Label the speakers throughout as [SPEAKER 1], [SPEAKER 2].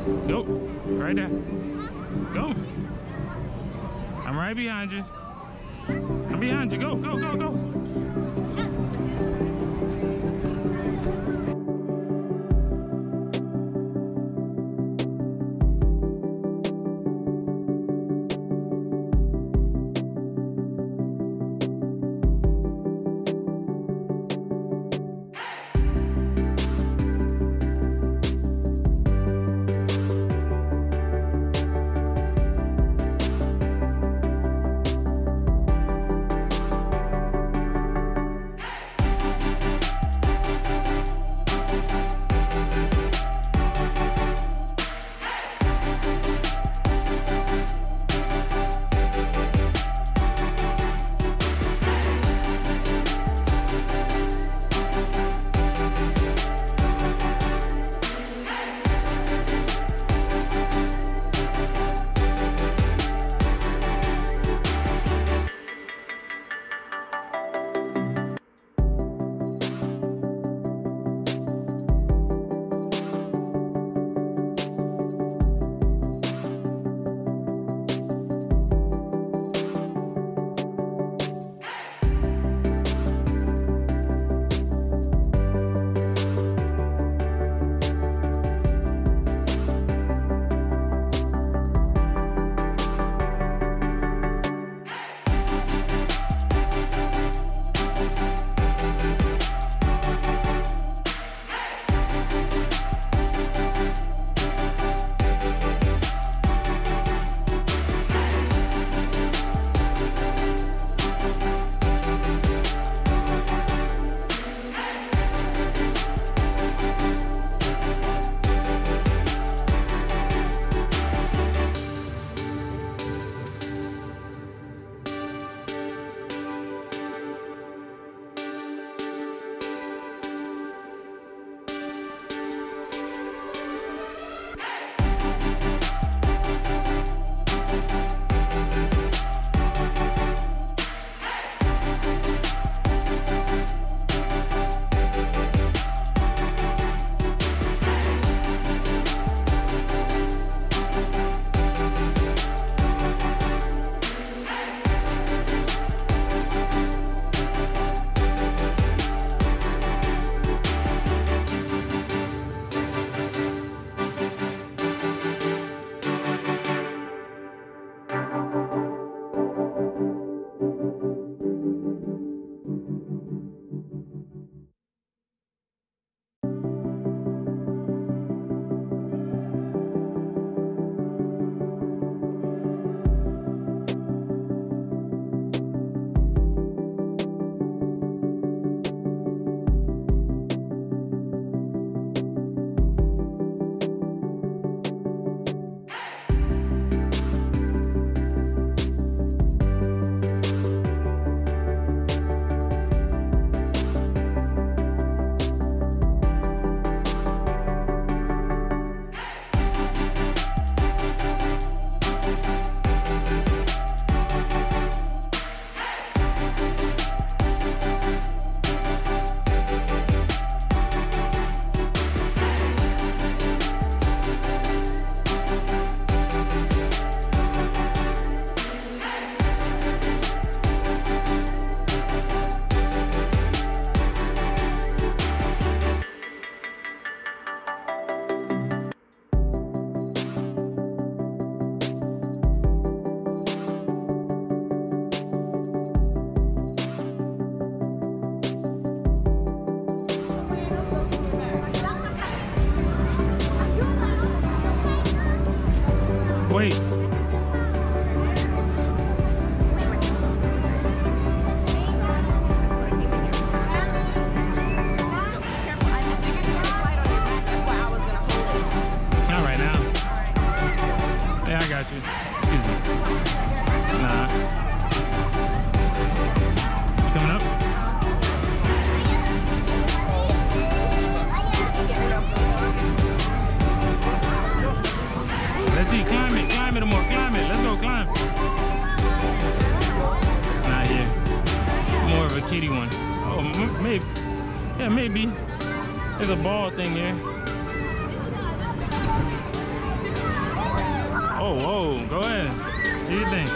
[SPEAKER 1] Go. Right there. Go. I'm right behind you. I'm behind you. Go, go, go, go. Wait. Not right now. Yeah, I got you. Excuse me. Nah. Coming up? Let's see, climb it more, climb it. Let's go climb. Not here. More of a kiddie one. Oh, maybe. Yeah, maybe. There's a ball thing here. do you think?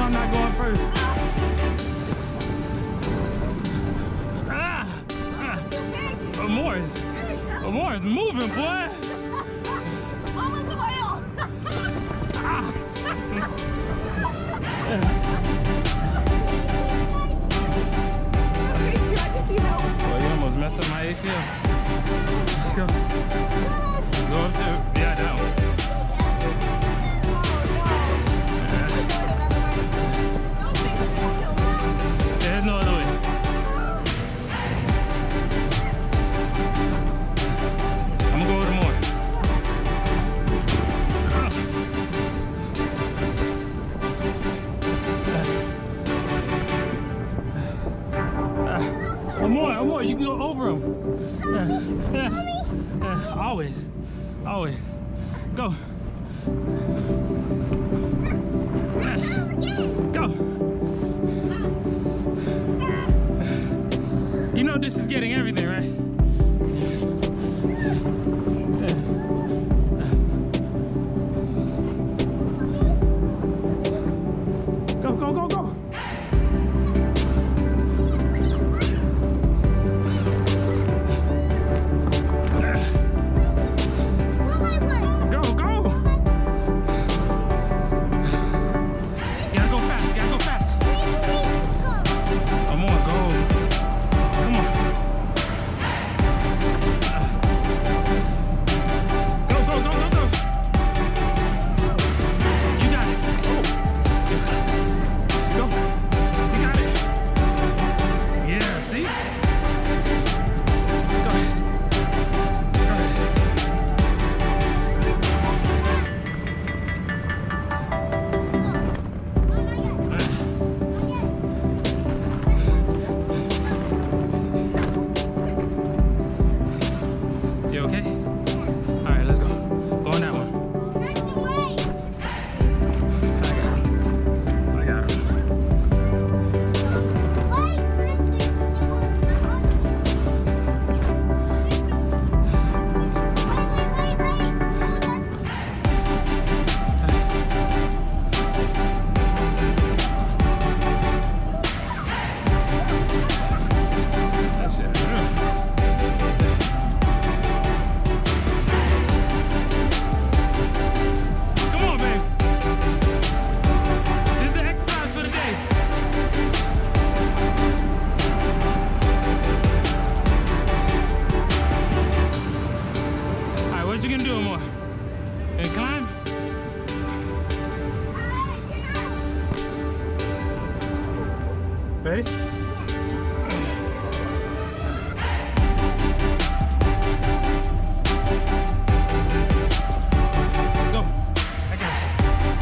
[SPEAKER 1] I'm not going first. Amore's moving, boy.
[SPEAKER 2] Mama's the whale.
[SPEAKER 1] Well, you almost messed up my ACL. Go. Go up to, yeah, down. There's no other way. I'm gonna go with more. More, you can go over them. Always. Go. Go. You know this is getting everything, right? Go. What you gonna do more? And climb? Ready? Go. I got you.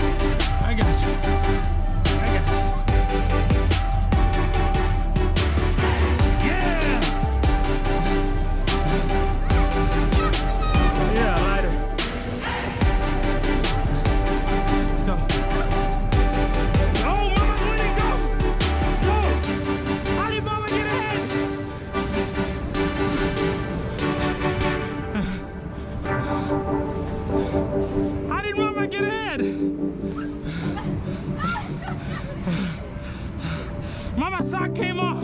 [SPEAKER 1] Mama, sock came off.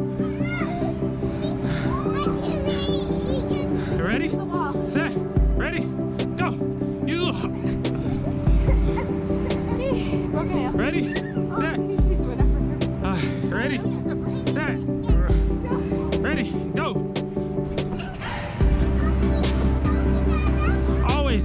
[SPEAKER 1] You ready? Set. Ready? Go. Use a ready? Set. Ready? Set. Ready? Go. Always.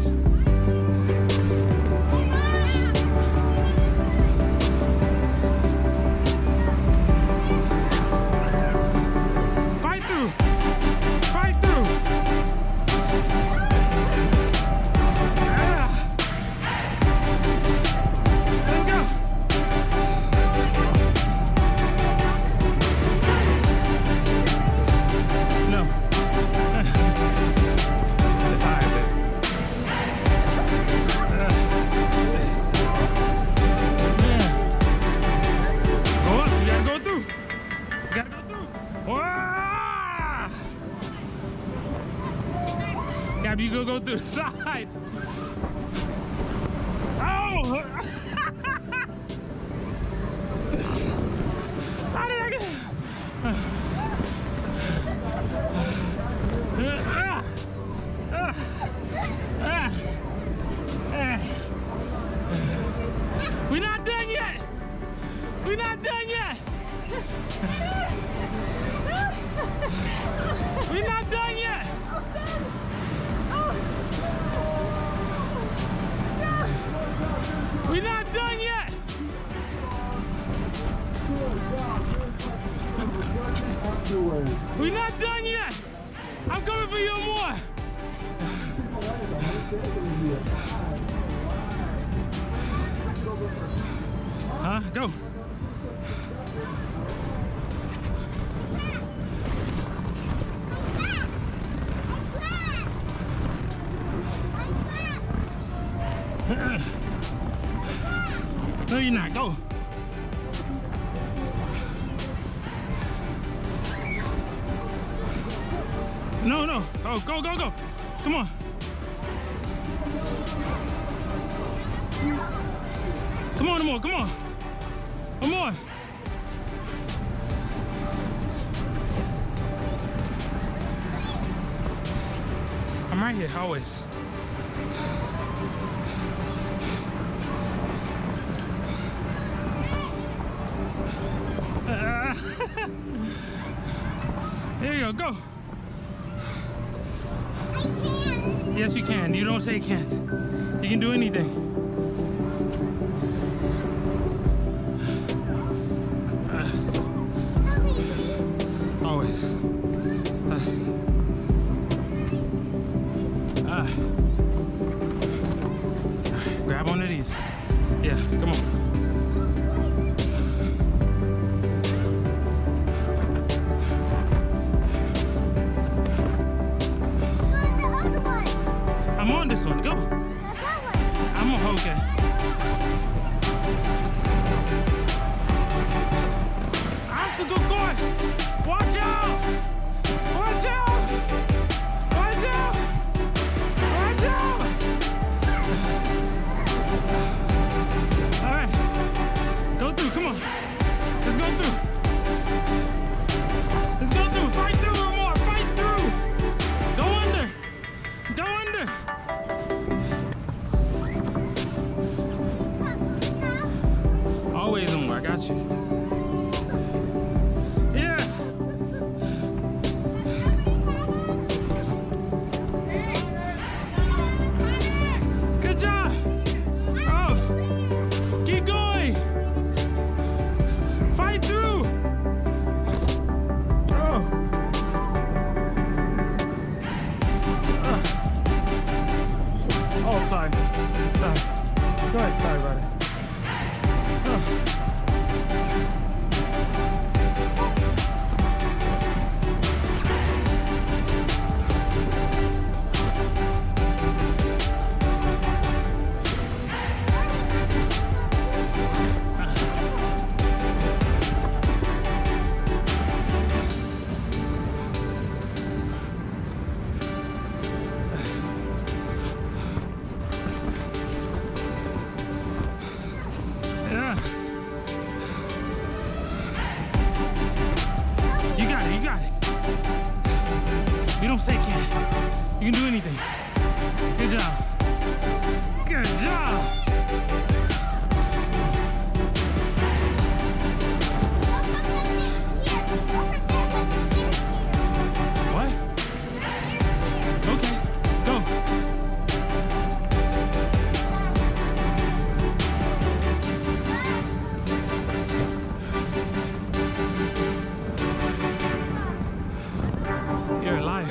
[SPEAKER 1] Gabby, you go through the side. Oh! We're not done yet. We're not done yet. We're not done yet. We're not done yet. I'm coming for you more. Huh? Go. No, you're not. Go. No, no. Oh, go, go, go. Come on. Come on, Amor. Come on. Amor. I'm right here, always. There you go, go.
[SPEAKER 2] I can't.
[SPEAKER 1] Yes, you can. You don't say you can't. You can do anything. Always. Grab one of these. Yeah, come on. I'm on this one. Go. I'm on. Okay. Obstacle course. Watch out. Watch out. Watch out. Watch out. All right. Go through. Come on. Let's go through. Let's go through. Fight through or more. Fight through. Go under. Go under. Always on. I got you. Yeah. Good job. Oh. Keep going. Fight through. Oh. Oh, sorry. Sorry. Go ahead. Sorry about it. Oh. You got it. You don't say can't. You can do anything. Good job. Good job. What? Okay, go. You're a liar.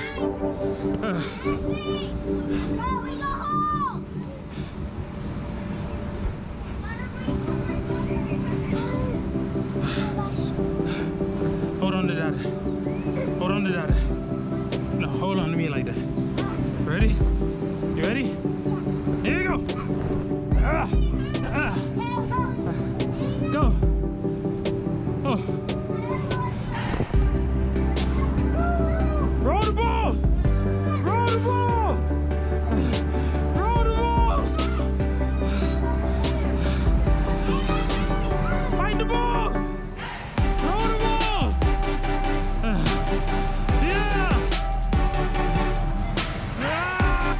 [SPEAKER 1] Hold on to that. Hold on to that. No, hold on to me like that. Ready? You ready? Here you go. Go. Oh. Roll the balls! Roll the balls! Roll the balls! Fight the balls! Roll the balls! Yeah! Ah!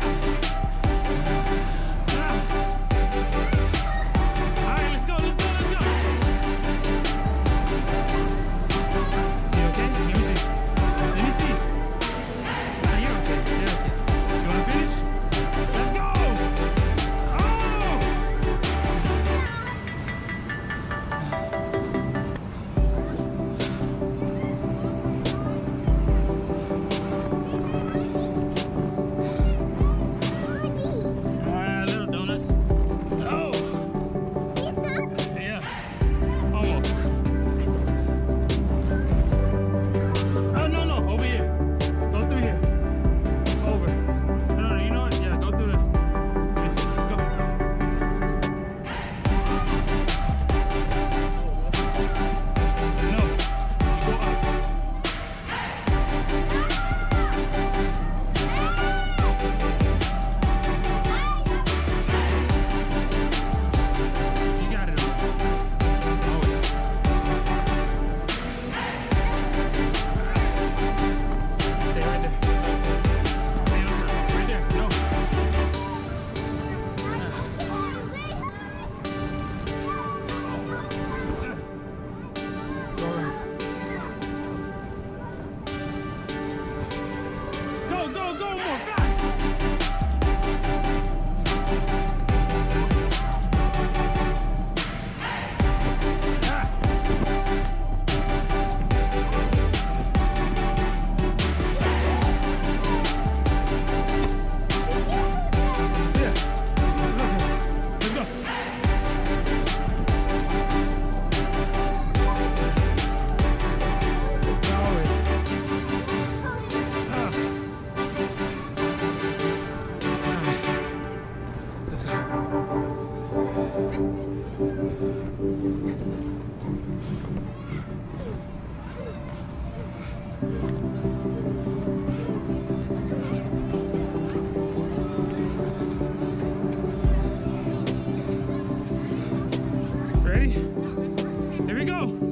[SPEAKER 1] Ready? Here we go.